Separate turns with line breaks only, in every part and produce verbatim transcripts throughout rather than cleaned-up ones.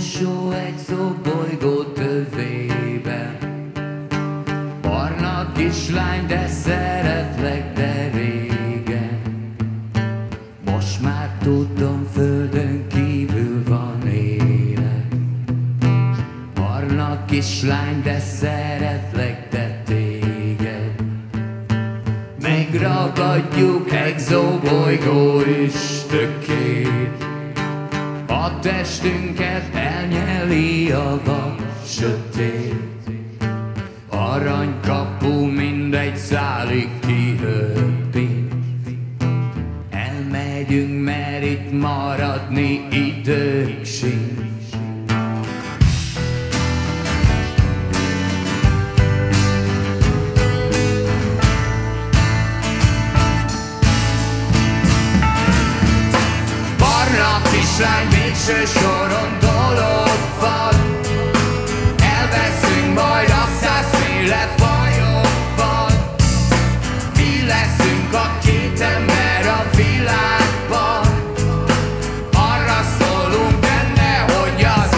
mosó egy szobolygó tövében. Barna kislány, de szeretlek, de régen. Most már tudom, földön kívül van élet. Barna kislány, de szeretlek, de téged. Megragadjuk exobolygó üstökét. A testünket elnyeli a vak sötét. Aranykapu mindegy szálig kihöppint. Elmegyünk, mert itt maradni időnk sincs. Barna kislány, végső soron dolog van. Elveszünk majd a százféle fajokban. Mi leszünk a két ember a világban. Arra szólunk benne, hogy az...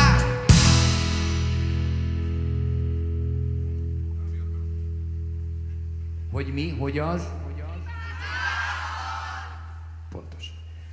Hogy mi? Hogy az? Pontos.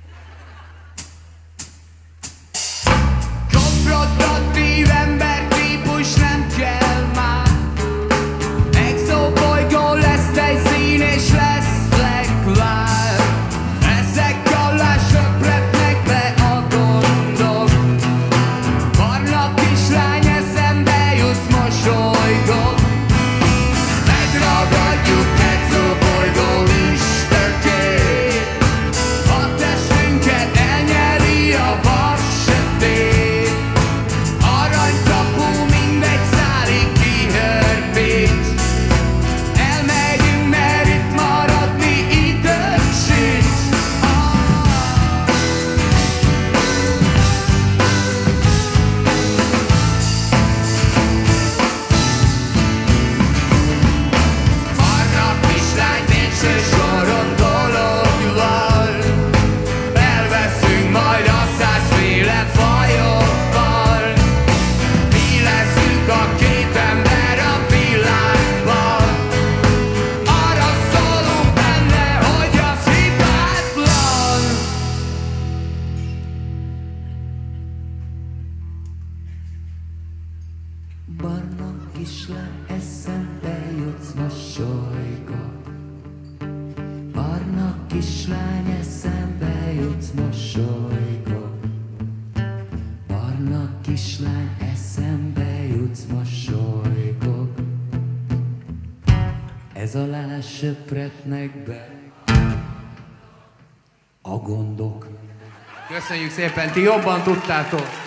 Konfrontatív embertípus nem kell már. Exobolygó lesz helyszín és lesz leglár. Ezek alá söpretnek be a gondok. Barna kislány, eszembe jutsz, mosolygok. Megragadjuk exobolygó üstökét. A testünket elnyeri a vak sötét. Aranykapu mindegy szálig kihörbít. Elmegyünk, mert itt maradni időnk sincs. Barna kislány, végső soron dolog van. Elveszünk majd a százféle fajokban. Mi leszünk a két ember a világban. Arra szólunk benne, hogy az hibátlan. Barna kislány, eszembe jutsz, mosolygok. Barna kislány, eszembe jutsz, mosolygok. Barna kislány, eszembe jutsz, mosolygok. Ez alá söpretnek be a gondok. Köszönjük szépen, ti jobban tudtátok!